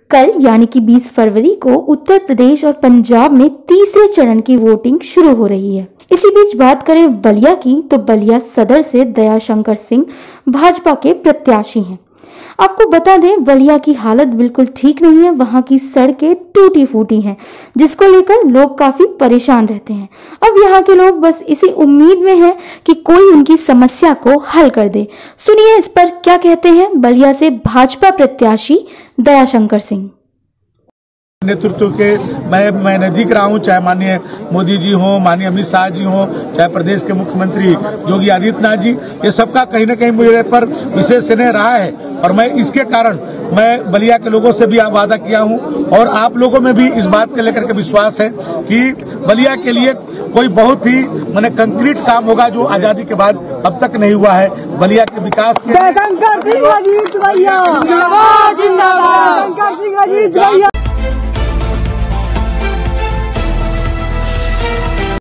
कल यानी कि 20 फरवरी को उत्तर प्रदेश और पंजाब में तीसरे चरण की वोटिंग शुरू हो रही है। इसी बीच बात करें बलिया की, तो बलिया सदर से दयाशंकर सिंह भाजपा के प्रत्याशी हैं। आपको बता दें, बलिया की हालत बिल्कुल ठीक नहीं है। वहां की सड़कें टूटी फूटी हैं, जिसको लेकर लोग काफी परेशान रहते हैं। अब यहाँ के लोग बस इसी उम्मीद में हैं कि कोई उनकी समस्या को हल कर दे। सुनिए इस पर क्या कहते हैं बलिया से भाजपा प्रत्याशी दयाशंकर सिंह। नेतृत्व के मैं नजदीक रहा हूँ, चाहे माननीय मोदी जी हों, माननीय अमित शाह जी हों, चाहे प्रदेश के मुख्यमंत्री योगी आदित्यनाथ जी, ये सबका कहीं न कहीं मुझे पर विशेष स्नेह रहा है। और मैं इसके कारण मैं बलिया के लोगों से भी वादा किया हूँ और आप लोगों में भी इस बात को लेकर के विश्वास है कि बलिया के लिए कोई बहुत ही माने कंक्रीट काम होगा जो आजादी के बाद अब तक नहीं हुआ है। बलिया के विकास के